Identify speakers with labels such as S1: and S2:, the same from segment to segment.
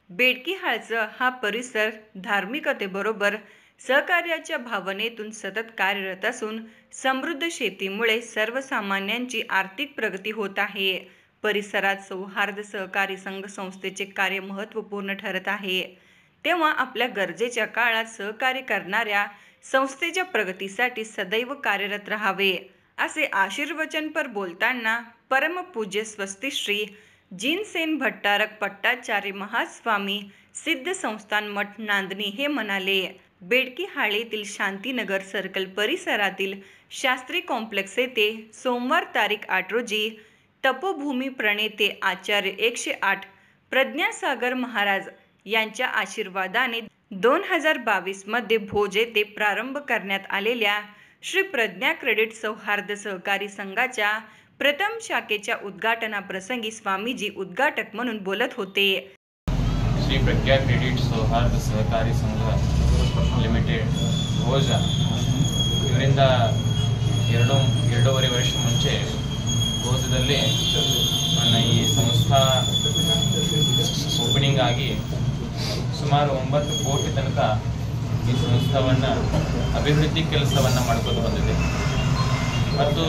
S1: बेडकीहाळचा हा परिसर धार्मिकतेबरोबर सहकार्याच्या भावनेतून सतत कार्यरत असून समृद्ध शेतीमुळे सर्वसामान्यांची आर्थिक प्रगती होत आहे. परिसरात सौहार्द सहकारी संघ संस्थेचे कार्य महत्त्वपूर्ण ठरत आहे. तेव्हा आपल्या गरजेच्या काळात सहकार्य करणाऱ्या संस्थेच्या प्रगतीसाठी सदैव कार्यरत राहावे, असे आशीर्वचनपर बोलताना परमपूज्य स्वस्तिश्री जिनसेन भट्टारक पट्टाचार्य महास्वामी सिद्ध संस्थान मठ नांदणी हे म्हणाले. बेडकीहाळेतील शांतीनगर सर्कल परिसरातील शास्त्री कॉम्प्लेक्स येथे सोमवार तारीख 8 रोजी तपोभूमी प्रणेते आचार्य 108 प्रज्ञासागर महाराज यांच्या आशीर्वादाने 2022 मध्ये भोज येथे प्रारंभ करण्यात आलेल्या श्री प्रज्ञा क्रेडिट सौहार्द सहकारी संघाच्या प्रथम शाखेच्या उद्घाटनाप्रसंगी स्वामीजी उद्घाटक म्हणून बोलत होते.
S2: श्री प्रज्ञा क्रेडिट सौहार्द सहकारी संघ ಲಿಮಿಟೆಡ್ ಭೋಜ ಇವರಿಂದ ಎರಡೂವರೆ ವರ್ಷ ಮುಂಚೆ ಭೋಜದಲ್ಲಿ ನನ್ನ ಈ ಸಂಸ್ಥಾ ಓಪನಿಂಗ್ ಆಗಿ ಸುಮಾರು 9 ಕೋಟಿ ತನಕ ಈ ಸಂಸ್ಥಾವನ್ನು ಅಭಿವೃದ್ಧಿ ಕೆಲಸವನ್ನು ಮಾಡಿಕೊಂಡು ಬಂದಿದೆ ಮತ್ತು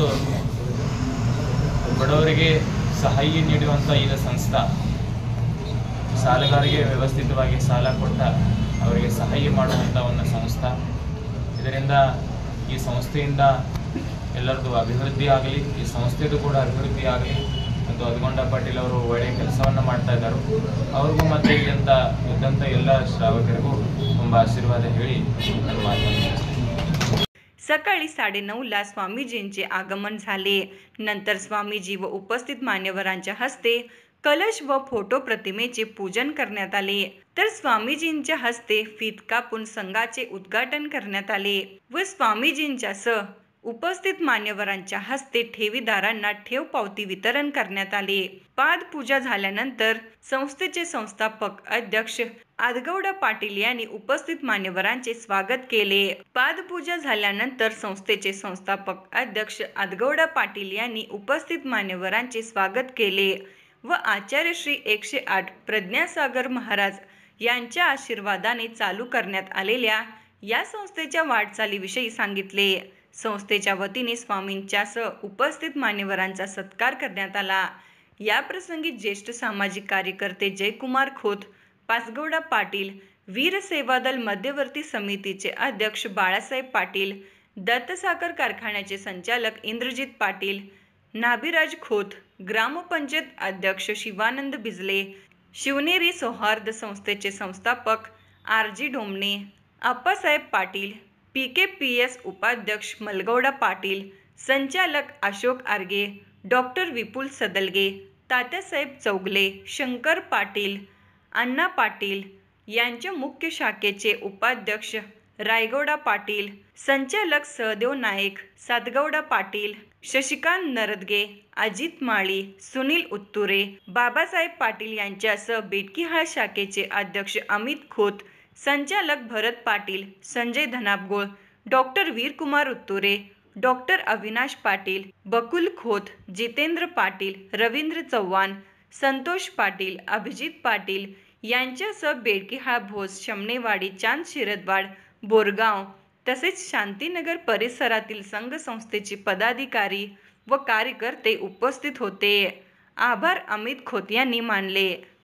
S2: ಬಡವರಿಗೆ ಸಹಾಯ ನೀಡುವಂಥ ಈ ಸಂಸ್ಥಾ ಸಾಲಗಾರರಿಗೆ ವ್ಯವಸ್ಥಿತವಾಗಿ ಸಾಲ ಕೊಟ್ಟ ಅವರಿಗೆ ಸಹಾಯ ಮಾಡುವಂಥ ಒಂದು ಸಂಸ್ಥೆ. ಇದರಿಂದ ಈ ಸಂಸ್ಥೆಯಿಂದ ಎಲ್ಲರದ್ದು ಅಭಿವೃದ್ಧಿ ಆಗಲಿ, ಈ ಸಂಸ್ಥೆದು ಕೂಡ ಅಭಿವೃದ್ಧಿ ಆಗಲಿ ಮತ್ತು ಅದ್ಗೊಂಡ ಪಾಟೀಲ್ ಅವರು ಒಳ್ಳೆಯ ಕೆಲಸವನ್ನು ಮಾಡ್ತಾ ಇದ್ದಾರೆ. ಅವ್ರಿಗೂ ಮತ್ತು ಇದ್ದಂಥ ಎಲ್ಲ ಶ್ರಾವಕರಿಗೂ ತುಂಬ ಆಶೀರ್ವಾದ ಹೇಳಿ ನನ್ನ ಮಾತನ್ನು
S1: सकाळी 9:30ला स्वामीजींचे आगमन झाले. नंतर स्वामीजी व उपस्थित मान्यवरांच्या हस्ते कलश व फोटो प्रतिमेचे पूजन करण्यात आले. तर स्वामीजींच्या हस्ते फीत कापून संघाचे उद्घाटन करण्यात आले व स्वामीजींच्या सह उपस्थित मान्यवरांच्या हस्ते ठेवीदारांना ठेव पावती वितरण करण्यात आले. पादपूजा झाल्यानंतर संस्थेचे संस्थापक अध्यक्ष आदगौडा पाटील यांनी उपस्थित मान्यवरांचे स्वागत केले. पादपूजा झाल्यानंतर संस्थेचे संस्थापक अध्यक्ष आदगौडा पाटील यांनी उपस्थित मान्यवरांचे स्वागत केले व आचार्य श्री 108 प्रज्ञासागर महाराज यांच्या आशीर्वादाने चालू करण्यात आलेल्या या संस्थेच्या वाटचालीविषयी सांगितले. संस्थेच्या वतीने स्वामींच्यासह उपस्थित मान्यवरांचा सत्कार करण्यात आला. या प्रसंगी ज्येष्ठ सामाजिक कार्यकर्ते जयकुमार खोत, पाचगौडा पाटील, वीर सेवादल मध्यवर्ती समितीचे अध्यक्ष बाळासाहेब पाटील, दत्त साखर कारखान्याचे संचालक इंद्रजित पाटील, नाभिराज खोत, ग्रामपंचायत अध्यक्ष शिवानंद बिजले, शिवनेरी सौहार्द संस्थेचे संस्थापक आर.जी. डोमणे, आप्पासाहेब पाटील, PKPS उपाध्यक्ष मलगौडा पाटील, संचालक अशोक आर्गे, डॉक्टर विपुल सदलगे, तात्यासाहेब चौगले, शंकर पाटील, अण्णा पाटील यांच्या मुख्य शाखेचे उपाध्यक्ष रायगौडा पाटील, संचालक सहदेव नाईक, सातगौडा पाटील, शशिकांत नरदगे, अजित माळी, सुनील उत्तुरे, बाबासाहेब पाटील यांच्यासह बेडकीहाळ शाखेचे अध्यक्ष अमित खोत, संचालक भरत पाटील, संजय धनाबगोळ, डॉक्टर वीरकुमार उत्तुरे, डॉक्टर अविनाश पाटील, बकुल खोत, जितेंद्र पाटील, रवींद्र चव्हाण, संतोष पाटील, अभिजित पाटील यांच्यासह बेडकीहाळ, भोज, शमनेवाडी, चांद शिरदवाड, बोरगाव तसेच शांतीनगर परिसरातील संघ संस्थेचे पदाधिकारी व कार्यकर्ते उपस्थित होते. आभार अमित खोत यांनी मानले.